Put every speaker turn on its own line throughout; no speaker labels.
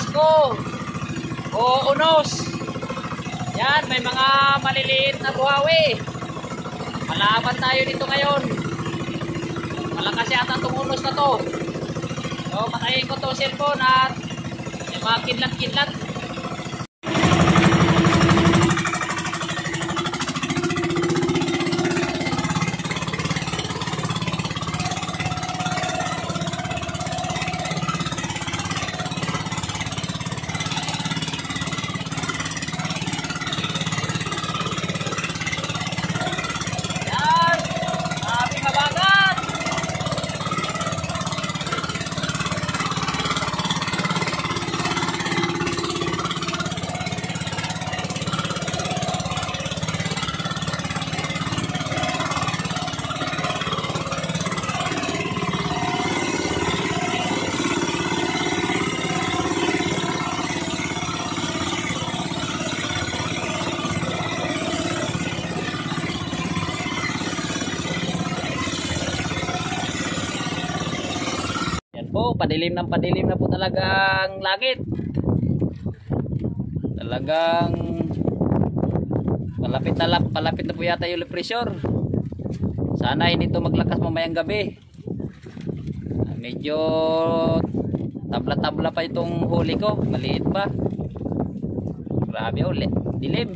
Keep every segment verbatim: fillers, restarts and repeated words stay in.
pasko o unos. Yan, may mga maliliit na buhawi. Malaban tayo dito ngayon. Malakas yata itong unos na to. So patayin ko to cellphone at may mga kidlat-kidlat. Po, padilim ng padilim na po talagang langit. Talagang palapit na palapit na po yata yung pressure. Sana hindi to maglakas mamayang gabi. Medyo tabla-tabla pa itong huli ko, maliit pa. Grabe ulit, dilim.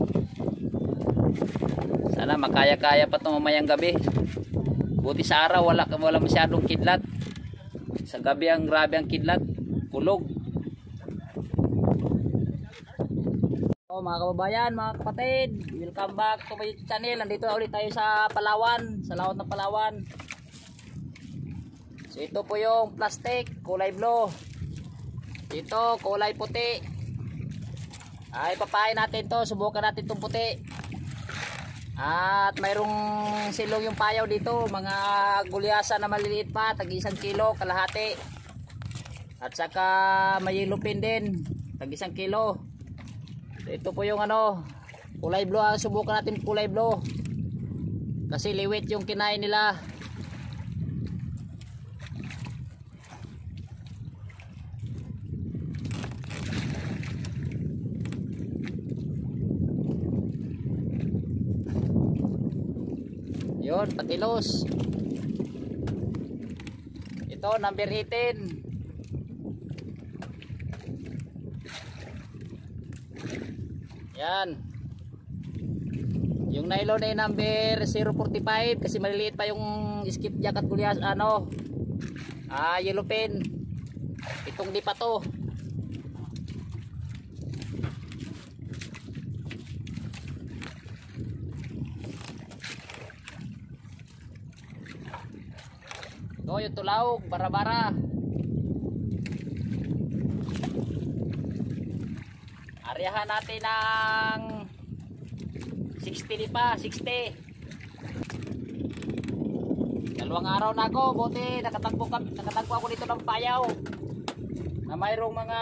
Sana makaya-kaya pa itong mamayang gabi. Buti sa araw wala wala masyadong kidlat. Sa gabi ang grabe ang kidlat, kulog. So mga kababayan, mga kapatid, welcome back to my YouTube channel. Nandito ulit tayo sa Palawan, sa laot ng Palawan. So ito po yung plastic, kulay blue. Ito kulay puti. Ay papain natin to, subukan natin itong puti. At mayroong silong yung payaw dito, mga gulyasa na maliliit pa, tag isang kilo, kalahati. At saka may yellow pin din, tag isang kilo. Ito po yung ano, kulay blue. Subukan natin kulay blue kasi liwit yung kinain nila. Yun, patilos. Ito number eighteen. Yan. Yung nylon ay number zero forty-five kasi maliliit pa yung skip jack at gulyas ano. Ah, yellow pin. Itong di pa to. Ito yung tulaog, bara-bara. Aryahan natin ng sixty pa, sixty. Dalawang araw na ako, buti nakatagpo, nakatagpo ako dito ng payaw. Na mayroong mga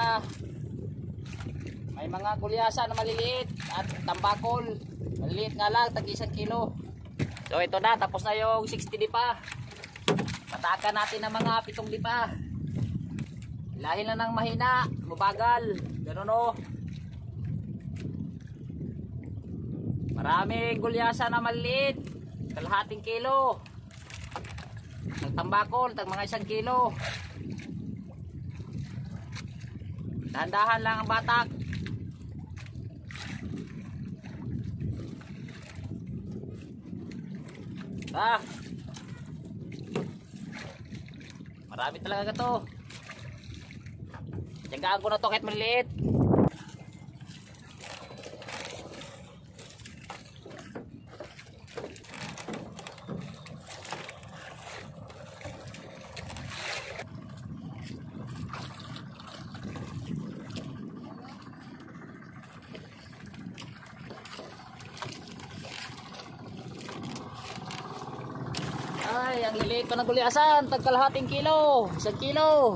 may mga gulyasa na maliliit at tambakol. Maliliit nga lang, tag isang kilo. So ito na, tapos na yung sixty pa. Patakan natin ng mga pitong lipa. Lahin lang ng mahina, mabagal. Ganun o. Maraming gulyasa na maliit. Kalahating kilo. Nagtambakol, tag mga isang kilo. Dahan-dahan lang ang batak. Ah. Marami talaga to. Tiyagaan ko na to kahit maliit. Ay, ang liliit pa ng gulyasan, tag kalahating kilo, isang kilo.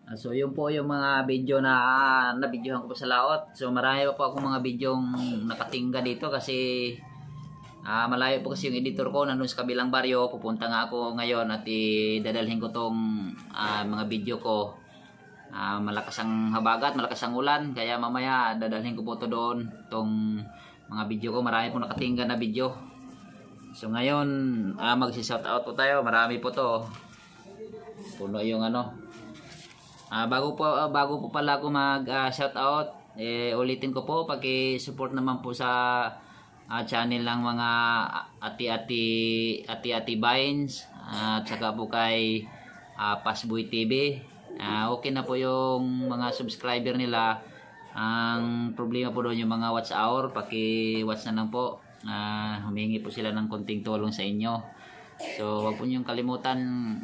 Ah, so yun po yung mga video na uh, na-videohan ko po sa laot. So marami pa po akong mga videong nakatingga dito kasi uh, malayo po kasi yung editor ko nandun sa kabilang baryo. Pupunta nga ako ngayon at idadalhin ko tong uh, mga video ko. Uh, malakas ang habagat, malakas ang ulan, kaya mamaya dadalhin ko po to doon tong mga video ko. Marami po nakatingga na video. So ngayon uh, magsi-shout out po tayo. Marami po to. Puno yung ano. Uh, bago po uh, bago po pala ako mag uh, shout out, eh, ulitin ko po paki-support naman po sa uh, channel ng mga ati-ati ati-ati Vines uh, at saka po kay uh, Pasboy T V. Uh, okay na po yung mga subscriber nila. Ang problema po doon yung mga watch hour, paki-watch na lang po. Uh, humingi po sila ng konting tulong sa inyo. So wag po niyong kalimutan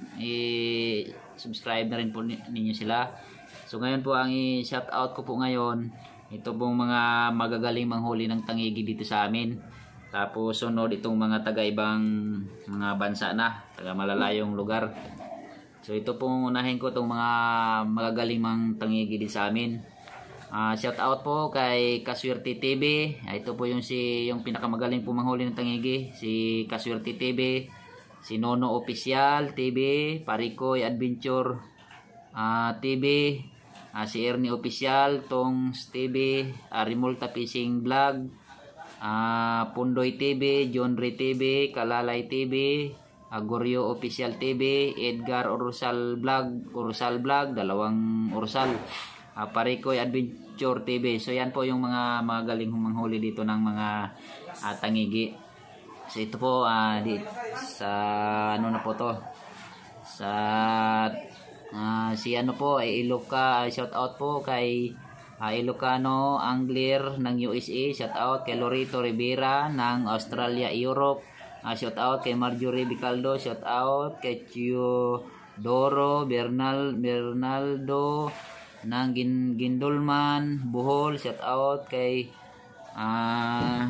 i-subscribe na rin po ninyo sila. So ngayon po ang i-shout out ko po ngayon, ito pong mga magagaling manghuli ng tangigi dito sa amin. Tapos sunod itong mga taga-ibang mga bansa na, taga malalayong lugar. So ito pong unahin ko itong mga magagaling mang tangigi din sa amin. Uh, shout out po kay Kaswerte T V. Uh, ito po yung si yung pinakamagaling po manghuli ng tangigi, si Kaswerte T V, si Nono Official T V, Parikoy Adventure uh, T V, uh, si Ernie Official, Tongs T V, uh, Rimulta Fishing Vlog, uh, Pundoy T V, John Ray T V, Kalalay T V, Agoryo Official T V, Edgar Ursal Vlog, Ursal Vlog, dalawang Ursal, uh, Parikoy Adventure T V. So yan po yung mga magaling manghuli dito ng mga uh, tangigi. So ito po uh, di, sa ano na po to, sa uh, si ano po ay Iloca, shout out po kay uh, Ilocano Angler ng U S A, shout out kay Lorito Rivera ng Australia, Europe. Uh, shout out kay Marjorie Bicaldo, shout out kay Teodoro Bernal Bernaldo ng Gin, Gindolman, Bohol, shout out kay uh,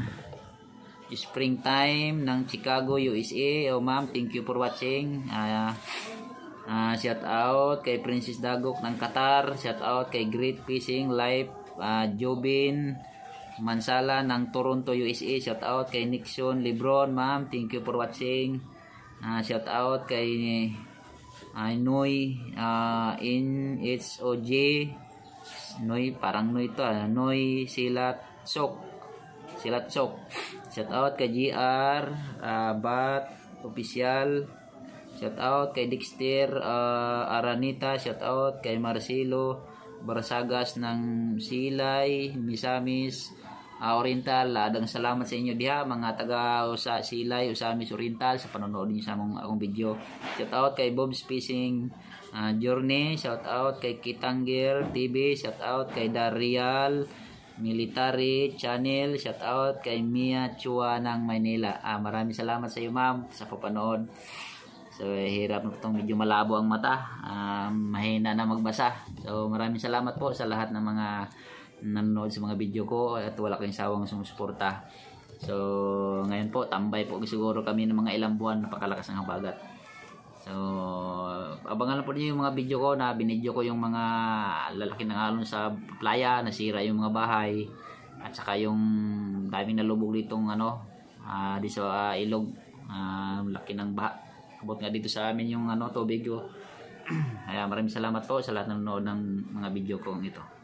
Springtime ng Chicago, U S A. Oh ma'am, thank you for watching. Uh, uh, shout out kay Princess Dagok ng Qatar, shout out kay Great Fishing Life, uh, Jobin Mansala ng Toronto, U S A. Shout out kay Nixon Lebron, ma'am. Thank you for watching. Uh, shout out kay uh, Noy uh, in H O J. Noy, parang Noy to. Uh, Noy Silat Sok. Silat Sok. Shout out kay G R uh, Bat Official. Shout out kay Dexter uh, Aranita. Shout out kay Marcelo Barsagas ng Silay, Misamis uh, Oriental. Adang salamat sa inyo diha mga taga usa Silay, Usamis Oriental sa panonood niyo sa among akong video. Shout out kay Bob's Fishing uh, Journey. Shout out kay Kitangir T V. Shout out kay Darial Military Channel. Shout out kay Mia Chua ng Maynila. Ah, maraming salamat sa iyo ma'am sa papanood. So hirap na itong medyo malabo ang mata, uh, mahina na magbasa. So maraming salamat po sa lahat ng mga nanonood sa mga video ko at wala kayong sawang sumusuporta. So ngayon po tambay po siguro kami ng mga ilang buwan, napakalakas ng habagat. So abangan po niyo yung mga video ko na binidyo ko yung mga lalaki ng alon sa playa, nasira yung mga bahay at saka yung daming nalubog ditong ano uh, di sa uh, ilog, uh, laki ng baha. Abot nga dito sa amin yung ano tubig ko. Kaya maraming salamat po sa lahat ng nanonood ng mga video ko ito.